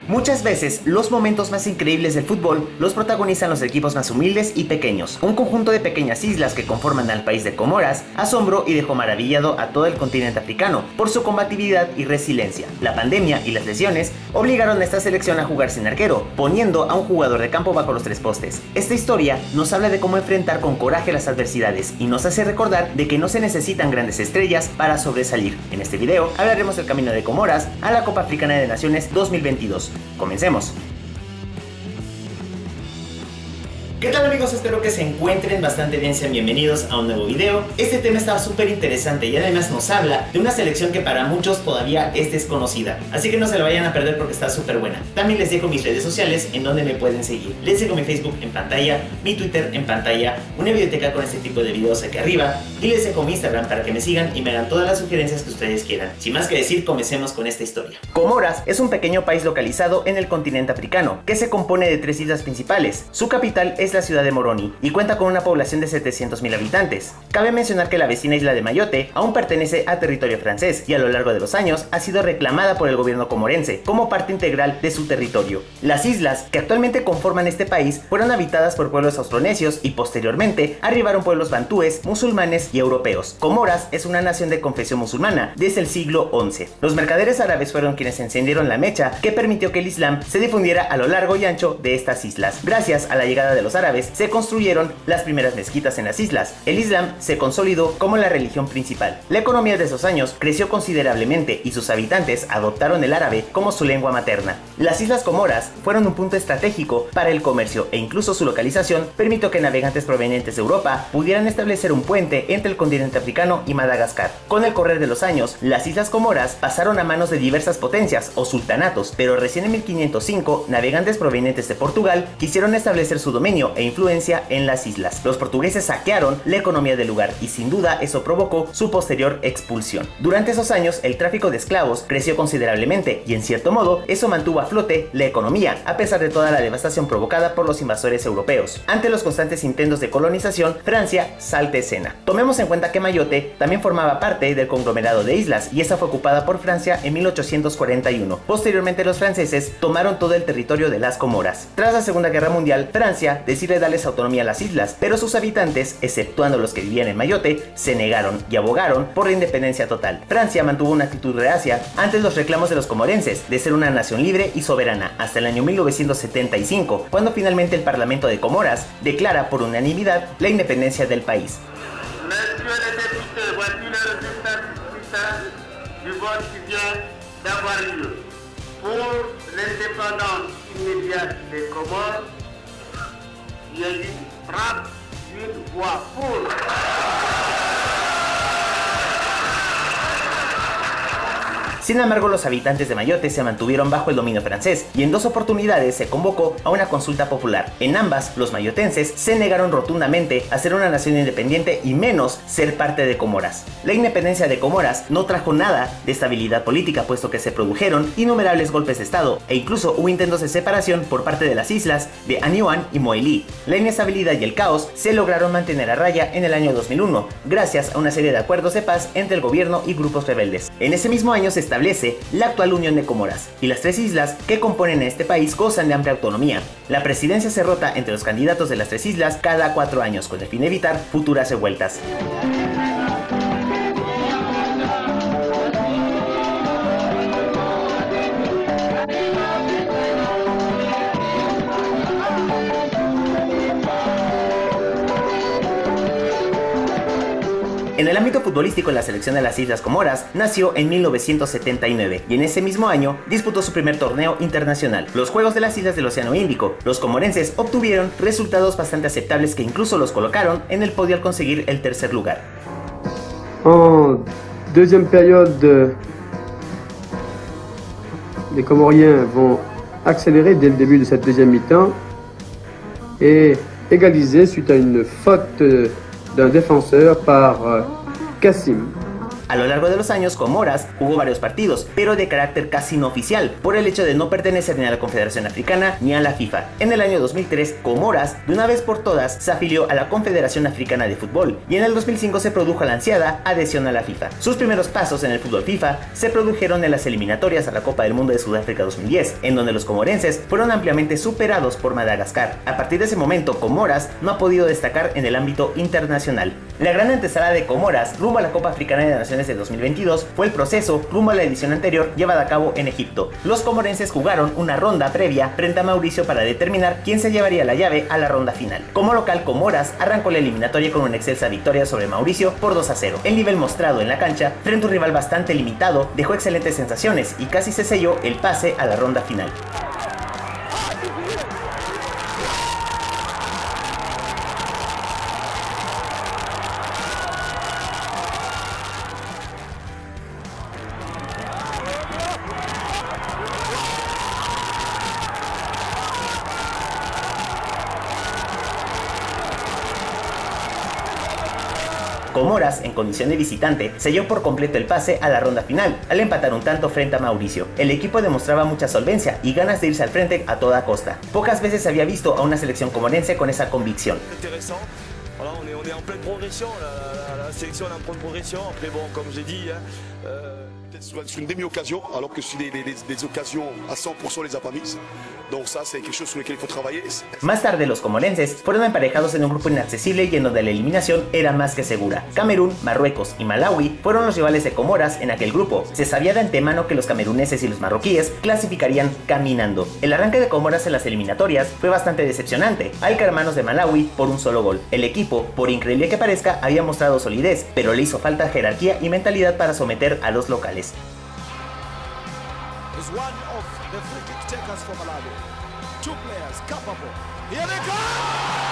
Muchas veces, los momentos más increíbles del fútbol los protagonizan los equipos más humildes y pequeños. Un conjunto de pequeñas islas que conforman al país de Comoras asombró y dejó maravillado a todo el continente africano por su combatividad y resiliencia. La pandemia y las lesiones obligaron a esta selección a jugar sin arquero, poniendo a un jugador de campo bajo los tres postes. Esta historia nos habla de cómo enfrentar con coraje las adversidades y nos hace recordar de que no se necesitan grandes estrellas para sobresalir. En este video hablaremos del camino de Comoras a la Copa Africana de Naciones 2022. Comencemos. ¿Qué tal, amigos? Espero que se encuentren bastante bien, sean bienvenidos a un nuevo video. Este tema está súper interesante y además nos habla de una selección que para muchos todavía es desconocida, así que no se la vayan a perder porque está súper buena. También les dejo mis redes sociales en donde me pueden seguir. Les dejo mi Facebook en pantalla, mi Twitter en pantalla, una biblioteca con este tipo de videos aquí arriba y les dejo mi Instagram para que me sigan y me hagan todas las sugerencias que ustedes quieran. Sin más que decir, comencemos con esta historia. Comoras es un pequeño país localizado en el continente africano que se compone de 3 islas principales. Su capital es la ciudad de Moroni y cuenta con una población de 700.000 habitantes. Cabe mencionar que la vecina isla de Mayotte aún pertenece a territorio francés y a lo largo de los años ha sido reclamada por el gobierno comorense como parte integral de su territorio. Las islas que actualmente conforman este país fueron habitadas por pueblos austronesios y posteriormente arribaron pueblos bantúes, musulmanes y europeos. Comoras es una nación de confesión musulmana desde el siglo XI. Los mercaderes árabes fueron quienes encendieron la mecha que permitió que el Islam se difundiera a lo largo y ancho de estas islas. Gracias a la llegada de los árabes se construyeron las primeras mezquitas en las islas. El Islam se consolidó como la religión principal. La economía de esos años creció considerablemente y sus habitantes adoptaron el árabe como su lengua materna. Las Islas Comoras fueron un punto estratégico para el comercio e incluso su localización permitió que navegantes provenientes de Europa pudieran establecer un puente entre el continente africano y Madagascar. Con el correr de los años, las Islas Comoras pasaron a manos de diversas potencias o sultanatos, pero recién en 1505 navegantes provenientes de Portugal quisieron establecer su dominio e influencia en las islas. Los portugueses saquearon la economía del lugar y sin duda eso provocó su posterior expulsión. Durante esos años el tráfico de esclavos creció considerablemente y en cierto modo eso mantuvo a flote la economía a pesar de toda la devastación provocada por los invasores europeos. Ante los constantes intentos de colonización, Francia salta escena. Tomemos en cuenta que Mayotte también formaba parte del conglomerado de islas y esa fue ocupada por Francia en 1841. Posteriormente los franceses tomaron todo el territorio de las Comoras. Tras la Segunda Guerra Mundial, Francia decide darles autonomía a las islas, pero sus habitantes, exceptuando los que vivían en Mayotte, se negaron y abogaron por la independencia total. Francia mantuvo una actitud reacia ante los reclamos de los comorenses de ser una nación libre y soberana hasta el año 1975, cuando finalmente el Parlamento de Comoras declara por unanimidad la independencia del país. Il y a eu 38 voix pour. Sin embargo, los habitantes de Mayotte se mantuvieron bajo el dominio francés y en 2 oportunidades se convocó a una consulta popular. En ambas, los mayotenses se negaron rotundamente a ser una nación independiente y menos ser parte de Comoras. La independencia de Comoras no trajo nada de estabilidad política, puesto que se produjeron innumerables golpes de estado e incluso hubo intentos de separación por parte de las islas de Aniouan y Moélie. La inestabilidad y el caos se lograron mantener a raya en el año 2001, gracias a una serie de acuerdos de paz entre el gobierno y grupos rebeldes. En ese mismo año se establece la actual Unión de Comoras, y las 3 islas que componen este país gozan de amplia autonomía. La presidencia se rota entre los candidatos de las 3 islas cada 4 años, con el fin de evitar futuras revueltas. En el ámbito futbolístico, la selección de las Islas Comoras nació en 1979 y en ese mismo año disputó su primer torneo internacional, los Juegos de las Islas del Océano Índico. Los comorenses obtuvieron resultados bastante aceptables que incluso los colocaron en el podio al conseguir el tercer lugar. En deuxième période, les Comoriens vont accélérer dès le début de cette deuxième mi-temps et égaliser suite à une faute d'un défenseur par Kassim. A lo largo de los años, Comoras jugó varios partidos, pero de carácter casi no oficial, por el hecho de no pertenecer ni a la Confederación Africana ni a la FIFA. En el año 2003, Comoras, de una vez por todas, se afilió a la Confederación Africana de Fútbol, y en el 2005 se produjo la ansiada adhesión a la FIFA. Sus primeros pasos en el fútbol FIFA se produjeron en las eliminatorias a la Copa del Mundo de Sudáfrica 2010, en donde los comorenses fueron ampliamente superados por Madagascar. A partir de ese momento, Comoras no ha podido destacar en el ámbito internacional. La gran antesala de Comoras rumbo a la Copa Africana de Naciones de 2022 fue el proceso rumbo a la edición anterior llevada a cabo en Egipto. Los comorenses jugaron una ronda previa frente a Mauricio para determinar quién se llevaría la llave a la ronda final. Como local, Comoras arrancó la eliminatoria con una excelsa victoria sobre Mauricio por 2-0. El nivel mostrado en la cancha frente a un rival bastante limitado dejó excelentes sensaciones y casi se selló el pase a la ronda final. Comoras, en condición de visitante, selló por completo el pase a la ronda final, al empatar un tanto frente a Mauricio. El equipo demostraba mucha solvencia y ganas de irse al frente a toda costa. Pocas veces se había visto a una selección comorense con esa convicción. Voilà, on est en pleine progression, la sélection est en pleine progression. Après, bon, comme j'ai dit, c'est une demi-occasion, alors que si des occasions à 100% les a pas mises. Donc ça, c'est quelque chose sur lequel il faut travailler. Más tarde, los comorenses fueron emparejados en un grupo inaccesible y en donde la eliminación era más que segura. Camerún, Marruecos y Malawi fueron los rivales de Comoras en aquel grupo. Se sabía de antemano que los cameruneses y los marroquíes clasificarían caminando. El arranque de Comoras en las eliminatorias fue bastante decepcionante, al caer a manos de Malawi por un solo gol. El equipo, por increíble que parezca, había mostrado solidez, pero le hizo falta jerarquía y mentalidad para someter a los locales. Is one of the free kick takers for Malawi. Two players capable. Here they go!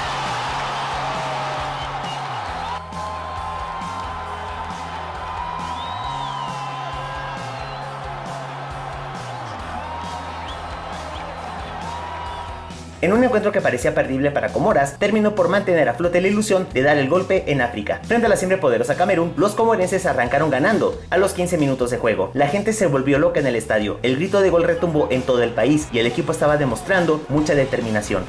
En un encuentro que parecía perdible para Comoras, terminó por mantener a flote la ilusión de dar el golpe en África. Frente a la siempre poderosa Camerún, los comorenses arrancaron ganando a los 15 minutos de juego. La gente se volvió loca en el estadio, el grito de gol retumbó en todo el país y el equipo estaba demostrando mucha determinación.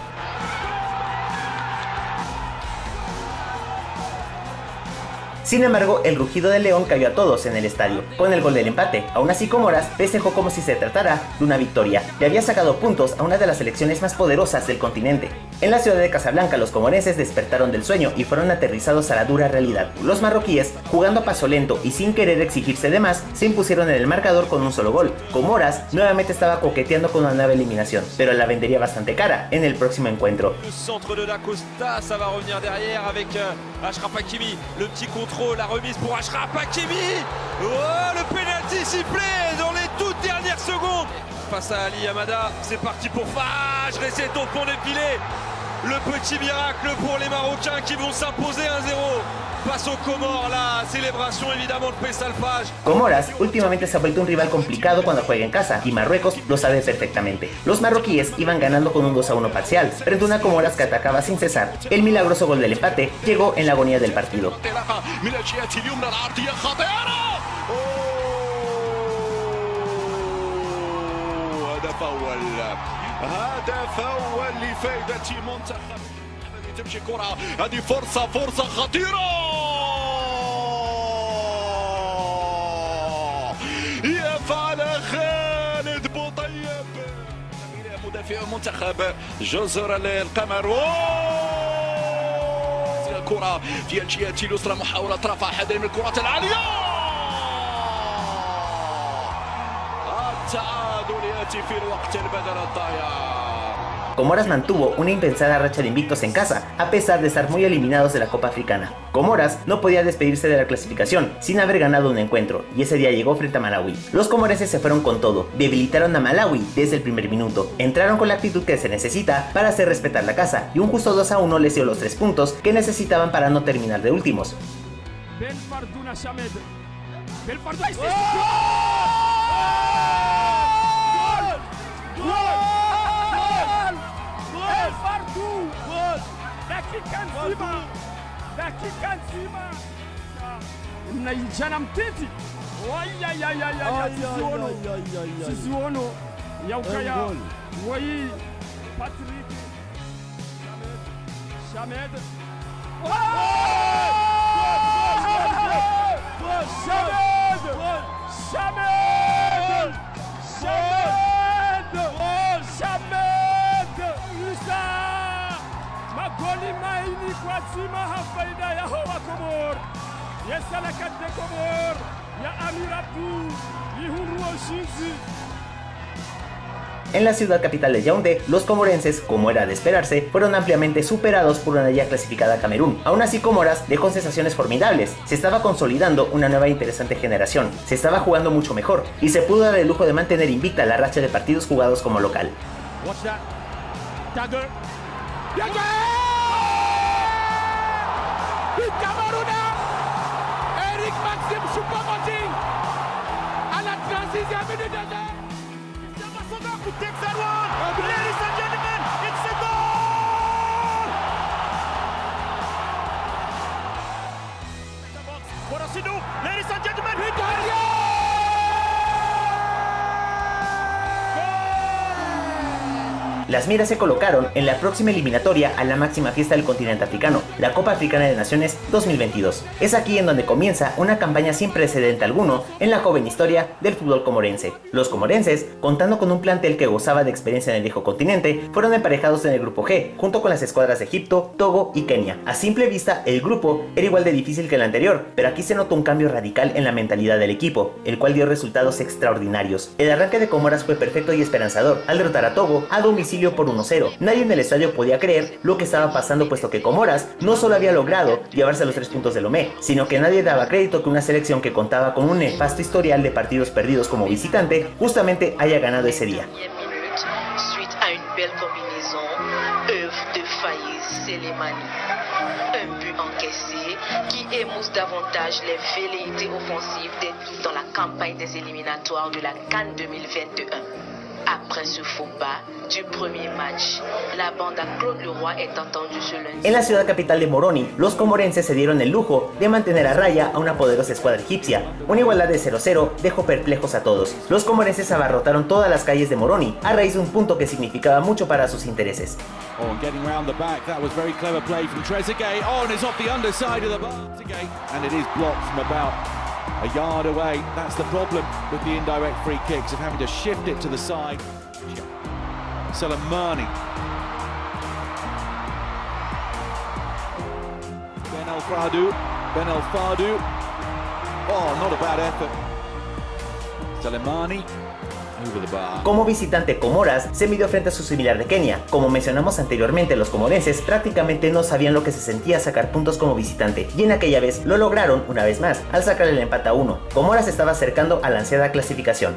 Sin embargo, el rugido del león cayó a todos en el estadio, con el gol del empate. Aún así, Comoras festejó como si se tratara de una victoria. Le había sacado puntos a una de las selecciones más poderosas del continente. En la ciudad de Casablanca, los comorenses despertaron del sueño y fueron aterrizados a la dura realidad. Los marroquíes, jugando a paso lento y sin querer exigirse de más, se impusieron en el marcador con un solo gol. Comoras nuevamente estaba coqueteando con una nueva eliminación, pero la vendería bastante cara en el próximo encuentro. Le centre de la Costa, ça va revenir derrière avec Achraf Hakimi, le petit contrôle, la remise pour Achraf Hakimi. Oh, le penalty sifflé dans les toutes dernières secondes. Face à Ali Hamada, c'est parti pour Fage, Recetto pour défiler. Le petit miracle pour les Marocains qui vont s'imposer 1-0. Face aux Comores, la célébration évidemment de Faisal Fage. Comoras últimamente se ha vuelto un rival complicado cuando juega en casa y Marruecos lo sabe perfectamente. Los marroquíes iban ganando con un 2-1 parcial frente a una Comoras que atacaba sin cesar. El milagroso gol del empate llegó en la agonía del partido. هدف أول لفائدة منتخب تمشي كرة هذه فرصة خطيرة يفعل خالد بوطيب مدافع منتخب جزر القمر الكرة في الجهة اليسرى محاولة رفع أحد من الكرات العالية التعادل يأتي في الوقت البدل الضايع. Comoras mantuvo una impensada racha de invictos en casa, a pesar de estar muy eliminados de la Copa Africana. Comoras no podía despedirse de la clasificación sin haber ganado un encuentro, y ese día llegó frente a Malawi. Los comorenses se fueron con todo, debilitaron a Malawi desde el primer minuto, entraron con la actitud que se necesita para hacer respetar la casa, y un justo 2-1 les dio los 3 puntos que necesitaban para no terminar de últimos. mnaijana mtiti Sizuono Yaukaya Wai Patrick Shamed magoli maini kwa tima hafaida ya Hawa Komor Yesalakat de Komor ya Amir Abdou Yihuru Oshinzi. En la ciudad capital de Yaoundé, los comorenses, como era de esperarse, fueron ampliamente superados por una ya clasificada Camerún. Aún así, Comoras dejó sensaciones formidables. Se estaba consolidando una nueva e interesante generación, se estaba jugando mucho mejor, y se pudo dar el lujo de mantener invicta la racha de partidos jugados como local. Takes that one, ladies and gentlemen, it's a goal! What does he do? Ladies and gentlemen, he does it! Las miras se colocaron en la próxima eliminatoria a la máxima fiesta del continente africano, la Copa Africana de Naciones 2022. Es aquí en donde comienza una campaña sin precedente alguno en la joven historia del fútbol comorense. Los comorenses, contando con un plantel que gozaba de experiencia en el viejo continente, fueron emparejados en el grupo G, junto con las escuadras de Egipto, Togo y Kenia. A simple vista, el grupo era igual de difícil que el anterior, pero aquí se notó un cambio radical en la mentalidad del equipo, el cual dio resultados extraordinarios. El arranque de Comoras fue perfecto y esperanzador, al derrotar a Togo a domicilio por 1-0. Nadie en el estadio podía creer lo que estaba pasando, puesto que Comoras no solo había logrado llevarse los 3 puntos de Lomé, sino que nadie daba crédito que una selección que contaba con un nefasto historial de partidos perdidos como visitante justamente haya ganado ese día. Suite à une belle combinaison, œuvre de Faiz Selemani. Un but encaissé qui émousse davantage les velléités offensives des Doux dans la campagne des éliminatoires de la CAN 2021. Après ce faux pas du premier match, la bande à Claude Leroy est entendue ce lundi. En la ciudad capital de Moroni, los comorenses se dieron el lujo de mantener a raya a una poderosa escuadra egipcia. Una igualdad de 0-0 dejó perplejos a todos. Los comorenses abarrotaron todas las calles de Moroni a raíz de un punto que significaba mucho para sus intereses. Oh, getting round the back, that was very clever play from Trezeguet. Oh, and it's off the underside of the bar. And it is blocked from about a yard away. That's the problem with the indirect free kicks, of having to shift it to the side. Selemani. Ben El Fadou. Oh, not a bad effort. Selemani. Como visitante, Comoras se midió frente a su similar de Kenia. Como mencionamos anteriormente, los comorenses prácticamente no sabían lo que se sentía sacar puntos como visitante, y en aquella vez lo lograron una vez más, al sacar el empate a 1. Comoras se estaba acercando a la ansiada clasificación.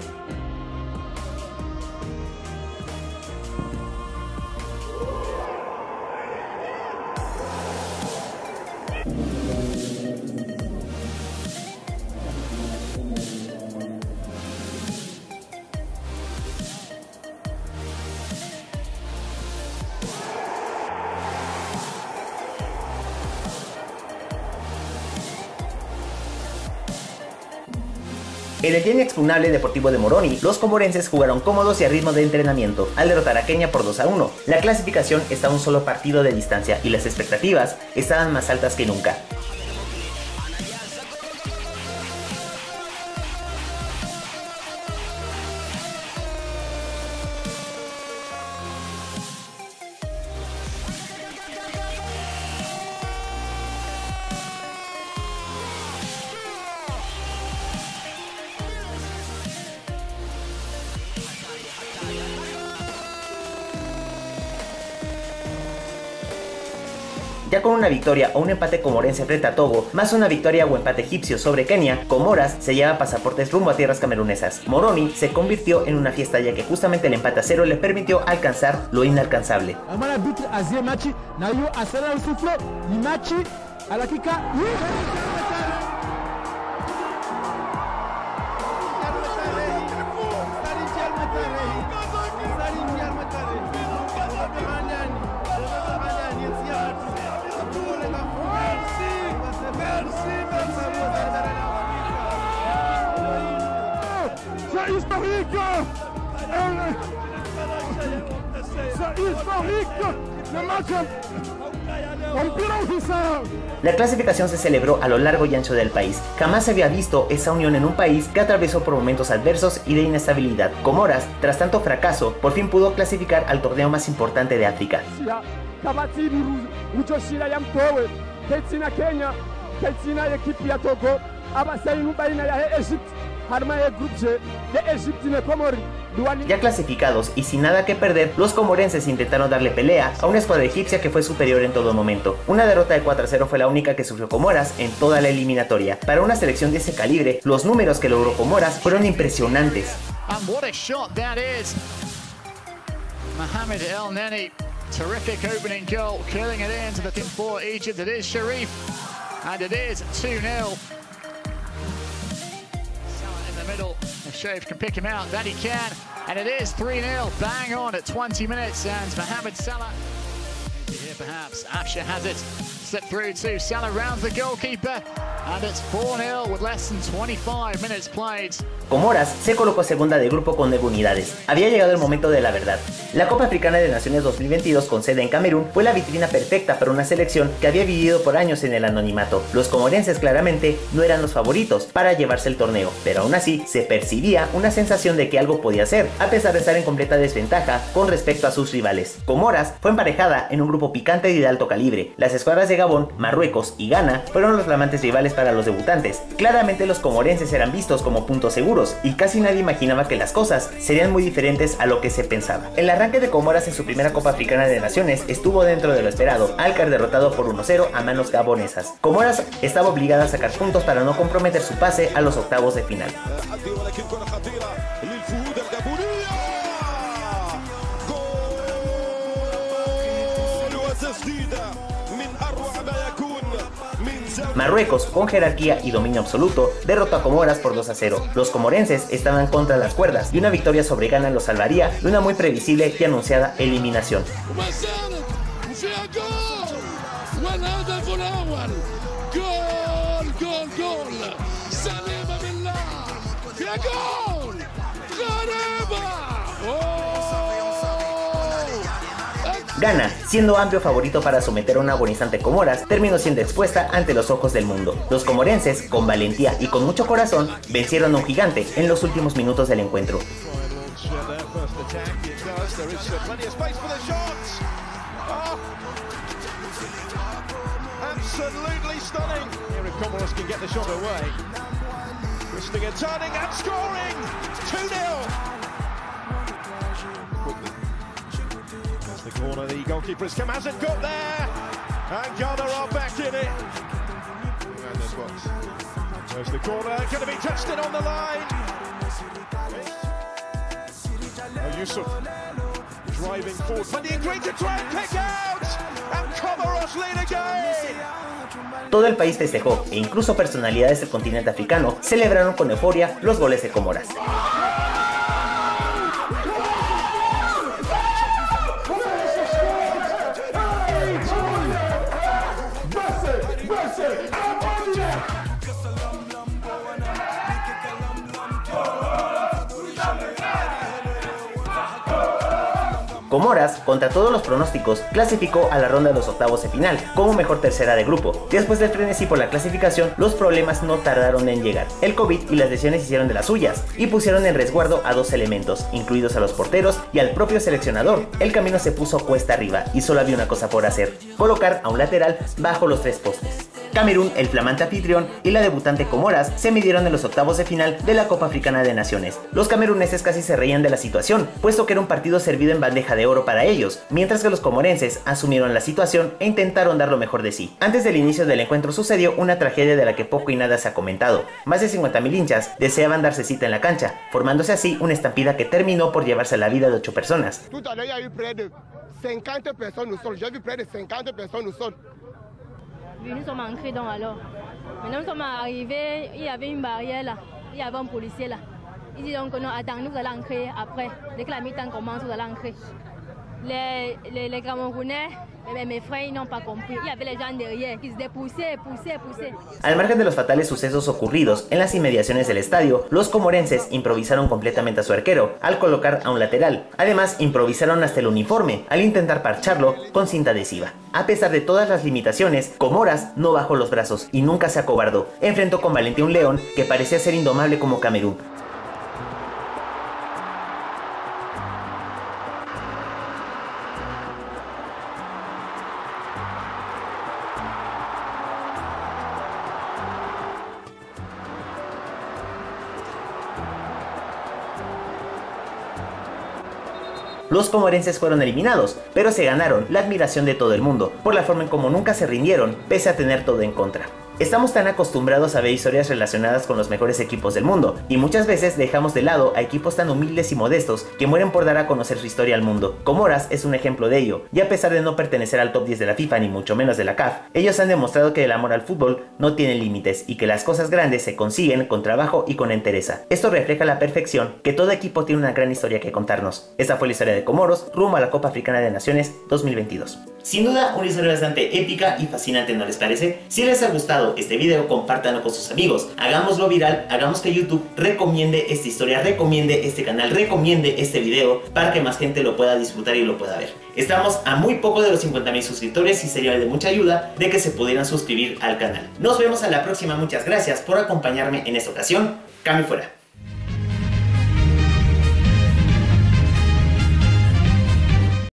En el ya inexpugnable Deportivo de Moroni, los comorenses jugaron cómodos y a ritmo de entrenamiento, al derrotar a Kenia por 2-1. La clasificación está a un solo partido de distancia y las expectativas estaban más altas que nunca. Ya con una victoria o un empate comorense frente a Togo, más una victoria o empate egipcio sobre Kenia, Comoras se lleva pasaportes rumbo a tierras camerunesas. Moroni se convirtió en una fiesta, ya que justamente el empate a 0 le permitió alcanzar lo inalcanzable. Merci, merci, merci. C'est historique. C'est historique. Le match en plein. La clasificación se celebró a lo largo y ancho del país. Jamás se había visto esa unión en un país que atravesó por momentos adversos y de inestabilidad. Comoras, tras tanto fracaso, por fin pudo clasificar al torneo más importante de África. Ya clasificados y sin nada que perder, los comorenses intentaron darle pelea a una escuadra egipcia que fue superior en todo momento. Una derrota de 4-0 fue la única que sufrió Comoras en toda la eliminatoria. Para una selección de ese calibre, los números que logró Comoras fueron impresionantes. And what a shot that is. Mohamed El Neni, terrific opening goal, curling it into the team for Egypt. It is Sharif, and it is 2-0. Middle, if Sharif can pick him out, that he can, and it is 3-0, bang on at 20 minutes, and Mohamed Salah, here perhaps, Afsha has it, slipped through to Salah, rounds the goalkeeper, and it's 4-0 with less than 25 minutes played. Comoras se colocó segunda de grupo con 9 unidades. Había llegado el momento de la verdad. La Copa Africana de Naciones 2022 con sede en Camerún fue la vitrina perfecta para una selección que había vivido por años en el anonimato. Los comorenses claramente no eran los favoritos para llevarse el torneo, pero aún así se percibía una sensación de que algo podía ser, a pesar de estar en completa desventaja con respecto a sus rivales. Comoras fue emparejada en un grupo picante y de alto calibre. Las escuadras de Gabón, Marruecos y Ghana fueron los flamantes rivales para los debutantes. Claramente los comorenses eran vistos como puntos seguros y casi nadie imaginaba que las cosas serían muy diferentes a lo que se pensaba. El arranque de Comoras en su primera Copa Africana de Naciones estuvo dentro de lo esperado, al caer derrotado por 1-0 a manos gabonesas. Comoras estaba obligada a sacar puntos para no comprometer su pase a los octavos de final. Marruecos, con jerarquía y dominio absoluto, derrotó a Comoras por 2-0. Los comorenses estaban contra las cuerdas y una victoria sobre Ghana los salvaría de una muy previsible y anunciada eliminación. Ghana, siendo amplio favorito para someter a una agonizante Comoras, terminó siendo expuesta ante los ojos del mundo. Los comorenses, con valentía y con mucho corazón, vencieron a un gigante en los últimos minutos del encuentro. The corner, the goalkeeper hasn't got there, and Ghana are back in it. And this box. There's the corner, going to be touched in on the line. Yusuf driving forward, plenty of green to try and pick out, and Comoros lead again. Todo el país festejó e incluso personalidades del continente africano celebraron con euforia los goles de Comoras. Comoras, contra todos los pronósticos, clasificó a la ronda de los octavos de final, como mejor tercera de grupo. Después del frenesí por la clasificación, los problemas no tardaron en llegar. El COVID y las lesiones hicieron de las suyas, y pusieron en resguardo a dos elementos, incluidos a los porteros y al propio seleccionador. El camino se puso cuesta arriba, y solo había una cosa por hacer: colocar a un lateral bajo los 3 postes. Camerún, el flamante anfitrión, y la debutante Comoras se midieron en los octavos de final de la Copa Africana de Naciones. Los cameruneses casi se reían de la situación, puesto que era un partido servido en bandeja de oro para ellos, mientras que los comorenses asumieron la situación e intentaron dar lo mejor de sí. Antes del inicio del encuentro sucedió una tragedia de la que poco y nada se ha comentado. Más de 50.000 hinchas deseaban darse cita en la cancha, formándose así una estampida que terminó por llevarse la vida de 8 personas. Nous sommes entrés donc alors. Maintenant nous sommes arrivés, il y avait une barrière là, il y avait un policier là. Il dit donc non, attends, nous allons entrer après. Dès que la mi-temps commence, nous allons entrer. les Camerounais, mes frères, ils n'ont pas compris. Il y avait les gens derrière qui se poussaient. Al margen de los fatales sucesos ocurridos en las inmediaciones del estadio, los comorenses improvisaron completamente a su arquero al colocar a un lateral. Además, improvisaron hasta el uniforme al intentar parcharlo con cinta adhesiva. A pesar de todas las limitaciones, Comoras no bajó los brazos y nunca se acobardó. Enfrentó con valentía a un león que parecía ser indomable como Camerún. Los comorenses fueron eliminados, pero se ganaron la admiración de todo el mundo, por la forma en como nunca se rindieron, pese a tener todo en contra. Estamos tan acostumbrados a ver historias relacionadas con los mejores equipos del mundo, y muchas veces dejamos de lado a equipos tan humildes y modestos que mueren por dar a conocer su historia al mundo. Comoras es un ejemplo de ello, y a pesar de no pertenecer al top 10 de la FIFA ni mucho menos de la CAF, ellos han demostrado que el amor al fútbol no tiene límites y que las cosas grandes se consiguen con trabajo y con entereza. Esto refleja a la perfección que todo equipo tiene una gran historia que contarnos. Esta fue la historia de Comoros rumbo a la Copa Africana de Naciones 2022. Sin duda, una historia bastante épica y fascinante, ¿no les parece? Si les ha gustado este video, compártanlo con sus amigos, hagámoslo viral, hagamos que YouTube recomiende esta historia, recomiende este canal, recomiende este video para que más gente lo pueda disfrutar y lo pueda ver. Estamos a muy poco de los 50,000 suscriptores y sería de mucha ayuda de que se pudieran suscribir al canal. Nos vemos a la próxima, muchas gracias por acompañarme en esta ocasión. Cambio fuera.